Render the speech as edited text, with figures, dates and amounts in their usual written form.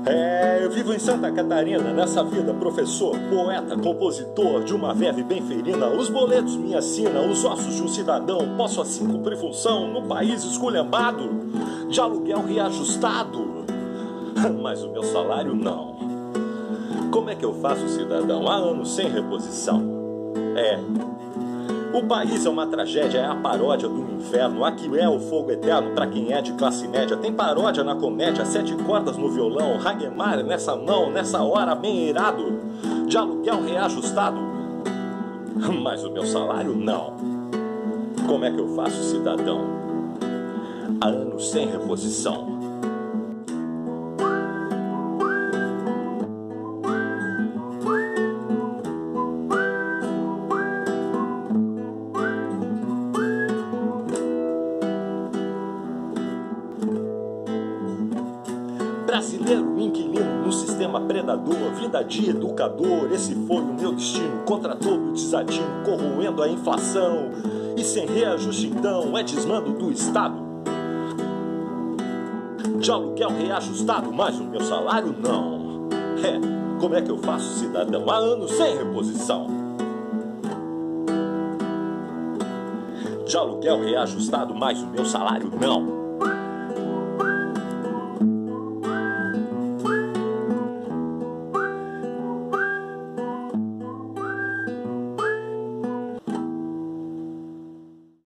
Eu vivo em Santa Catarina, nessa vida, professor, poeta, compositor de uma verve bem ferina. Os boletos me assinam, os ossos de um cidadão. Posso assim cumprir função no país esculhambado, de aluguel reajustado, mas o meu salário não. Como é que eu faço, cidadão? Há anos sem reposição. O país é uma tragédia, é a paródia do inferno. Aqui é o fogo eterno pra quem é de classe média. Tem paródia na comédia, 7 cordas no violão, Hagemar nessa mão, nessa hora bem irado, de aluguel reajustado, mas o meu salário não. Como é que eu faço, cidadão? Há anos sem reposição. Brasileiro inquilino no sistema predador, vida de educador, esse foi o meu destino. Contra todo desatino, corroendo a inflação, e sem reajuste então é desmando do Estado, de aluguel reajustado, mas o meu salário não. Como é que eu faço, cidadão? Há anos sem reposição. De aluguel reajustado, mas o meu salário não.